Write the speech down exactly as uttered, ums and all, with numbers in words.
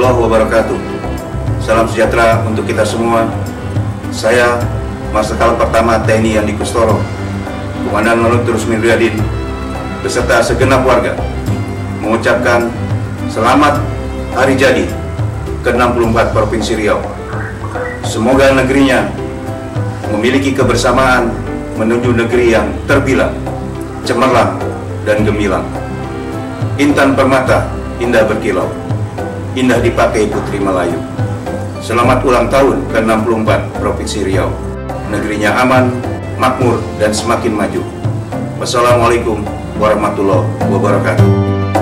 warahmatullahi wabarakatuh. Salam sejahtera untuk kita semua. Saya Marsikal Pertama T N I Andi Kustoro, Komandan Lanut Rusmin Riyadin, beserta segenap warga mengucapkan selamat hari jadi ke enam puluh empat Provinsi Riau. Semoga negerinya memiliki kebersamaan menuju negeri yang terbilang, cemerlang, dan gemilang. Intan permata, indah berkilau, indah dipakai putri Melayu. Selamat ulang tahun ke enam puluh empat Provinsi Riau. Negerinya aman, makmur, dan semakin maju. Wassalamualaikum warahmatullahi wabarakatuh.